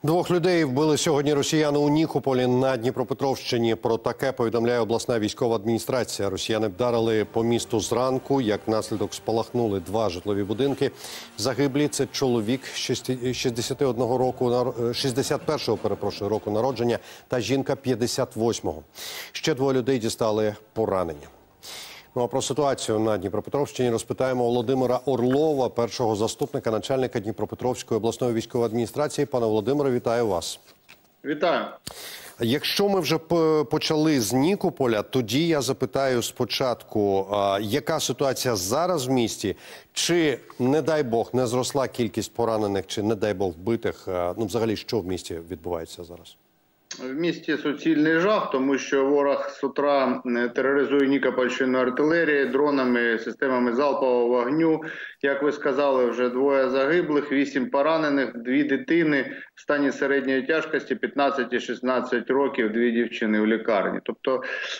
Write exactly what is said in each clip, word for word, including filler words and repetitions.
Двох людей вбили сьогодні росіяни у Нікополі на Дніпропетровщині. Про таке повідомляє обласна військова адміністрація. Росіяни вдарили по місту зранку. Як наслідок спалахнули два житлові будинки. Загиблі – це чоловік шістдесят одного року, шістдесят першого, перепрошую, року народження та жінка п'ятдесят восьмого. Ще двоє людей дістали поранення. Ну а про ситуацію на Дніпропетровщині розпитаємо Володимира Орлова, першого заступника начальника Дніпропетровської обласної військової адміністрації. Пане Володимире, вітаю вас. Вітаю. Якщо ми вже почали з Нікополя, тоді я запитаю спочатку, яка ситуація зараз в місті? Чи, не дай Бог, не зросла кількість поранених, чи, не дай Бог, вбитих? Ну, взагалі, що в місті відбувається зараз? В місті суцільний жах, тому що ворог з утра тероризує Нікопольщину артилерією, дронами, системами залпового вогню. Як ви сказали, вже двоє загиблих, вісім поранених, дві дитини в стані середньої тяжкості, п'ятнадцять і шістнадцять років, дві дівчини в лікарні. Тобто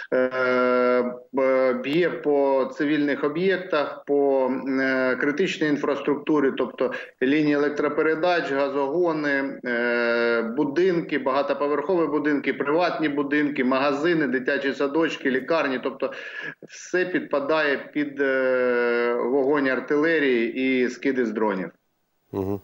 е б'є по цивільних об'єктах, по е критичній інфраструктурі, тобто лінії електропередач, газогони, е будинки, багатоповерхові будинки, приватні будинки, магазини, дитячі садочки, лікарні. Тобто все підпадає під е вогонь артилерії і скиди з дронів. Угу.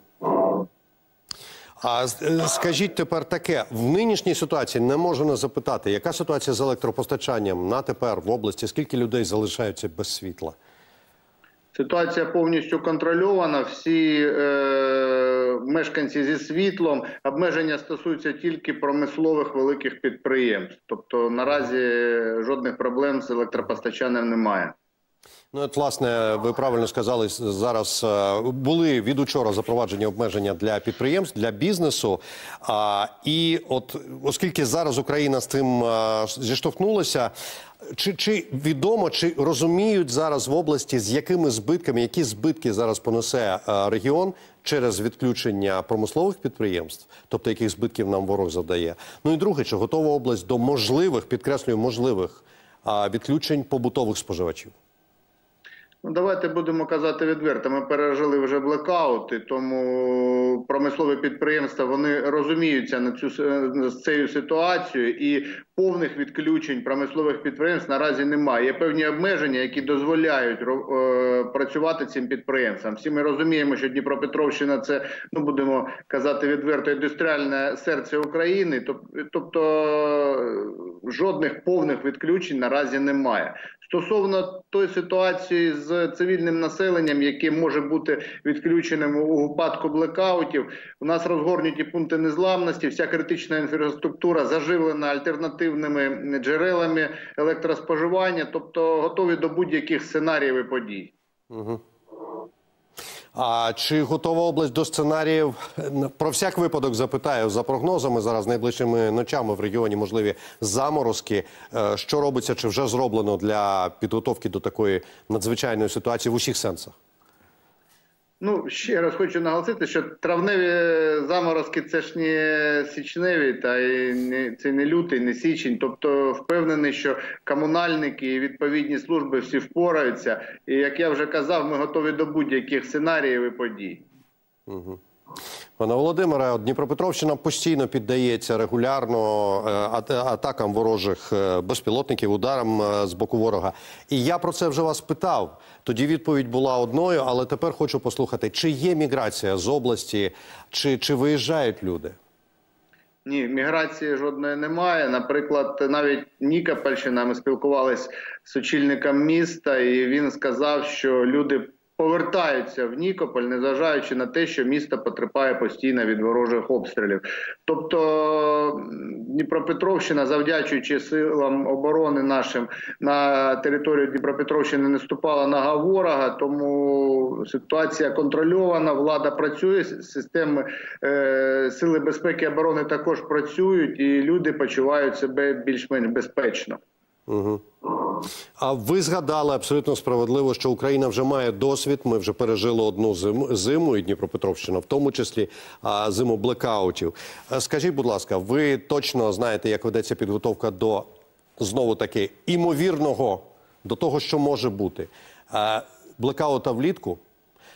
А скажіть тепер таке, в нинішній ситуації не можу не запитати, яка ситуація з електропостачанням на тепер в області, скільки людей залишаються без світла? Ситуація повністю контрольована, всі е, мешканці зі світлом, обмеження стосуються тільки промислових великих підприємств. Тобто наразі жодних проблем з електропостачанням немає. Ну, от, власне, ви правильно сказали, зараз були від учора запроваджені обмеження для підприємств, для бізнесу. А, і от, оскільки зараз Україна з цим а, зіштовхнулася, чи, чи відомо, чи розуміють зараз в області, з якими збитками, які збитки зараз понесе а, регіон через відключення промислових підприємств, тобто яких збитків нам ворог завдає? Ну і друге, чи готова область до можливих, підкреслюю, можливих а, відключень побутових споживачів? Ну, давайте будемо казати відверто, ми пережили вже блекаути, тому промислові підприємства, вони розуміються на цю, з цією ситуацією, і повних відключень промислових підприємств наразі немає. Є певні обмеження, які дозволяють е, працювати цим підприємствам. Всі ми розуміємо, що Дніпропетровщина – це, ну будемо казати відверто, індустріальне серце України, тобто жодних повних відключень наразі немає. Стосовно тої ситуації з цивільним населенням, яке може бути відключеним у випадку блекаутів, у нас розгорнуті пункти незламності, вся критична інфраструктура заживлена альтернативними джерелами електроспоживання, тобто готові до будь-яких сценаріїв і подій. Угу. А чи готова область до сценаріїв? Про всяк випадок запитаю, за прогнозами, зараз найближчими ночами в регіоні можливі заморозки. Що робиться, чи вже зроблено для підготовки до такої надзвичайної ситуації в усіх сенсах? Ну, ще раз хочу наголосити, що травневі заморозки – це ж не січневі, та й не, це не лютий, не січень. Тобто впевнений, що комунальники і відповідні служби всі впораються. І, як я вже казав, ми готові до будь-яких сценаріїв і подій. Угу. Пане Володимире, Дніпропетровщина постійно піддається регулярно атакам ворожих безпілотників, ударам з боку ворога. І я про це вже вас питав. Тоді відповідь була одною, але тепер хочу послухати, чи є міграція з області, чи, чи виїжджають люди? Ні, міграції жодної немає. Наприклад, навіть Нікопольщина, ми спілкувалися з очільником міста, і він сказав, що люди повертаються в Нікополь, незважаючи на те, що місто потерпає постійно від ворожих обстрілів. Тобто Дніпропетровщина, завдячуючи силам оборони нашим, на територію Дніпропетровщини не ступала нога ворога, тому ситуація контрольована, влада працює, системи е, сили безпеки і оборони також працюють, і люди почувають себе більш-менш безпечно. Угу. А ви згадали абсолютно справедливо, що Україна вже має досвід, ми вже пережили одну зиму, зиму і Дніпропетровщина, в тому числі а, зиму блекаутів. Скажіть, будь ласка, ви точно знаєте, як ведеться підготовка до, знову-таки, імовірного, до того, що може бути, а, блекаута влітку?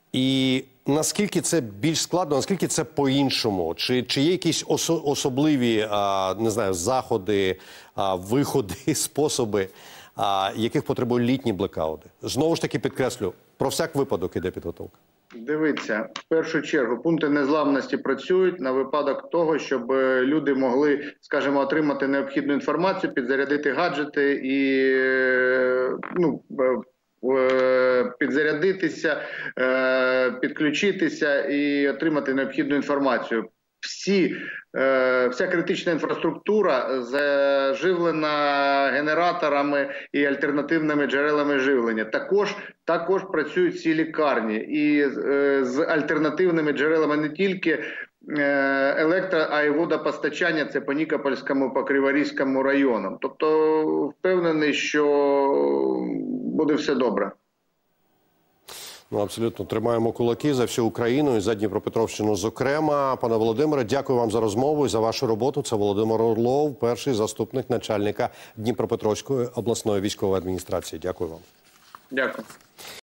І наскільки це більш складно, наскільки це по-іншому? Чи, чи є якісь осо- особливі, а, не знаю, заходи, а, виходи, способи, а, яких потребують літні блекаути? Знову ж таки підкреслю, про всяк випадок іде підготовка. Дивіться, в першу чергу пункти незламності працюють на випадок того, щоб е, люди могли, скажімо, отримати необхідну інформацію, підзарядити гаджети і е, ну, е, е, підзарядитися, е, підключитися і отримати необхідну інформацію. Всі, е, вся критична інфраструктура заживлена генераторами і альтернативними джерелами живлення. Також, також працюють всі лікарні і е, з альтернативними джерелами не тільки е, електро, а й водопостачання. Це по Нікопольському, по Криворізькому районам. Тобто впевнений, що буде все добре. Ну, абсолютно. Тримаємо кулаки за всю Україну і за Дніпропетровщину зокрема. Пане Володимире, дякую вам за розмову і за вашу роботу. Це Володимир Орлов, перший заступник начальника Дніпропетровської обласної військової адміністрації. Дякую вам. Дякую.